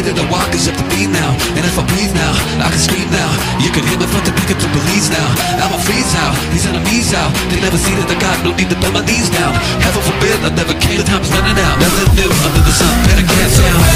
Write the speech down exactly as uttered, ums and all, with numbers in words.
that I walk is up to me now. And if I breathe now, I can scream now. You can hear my front to pick up the police now. I'm a freeze out, these enemies out. They never see that I got no need to bend my knees down. Heaven forbid, I never came, the time is running out. Nothing new under the sun that I can't sound.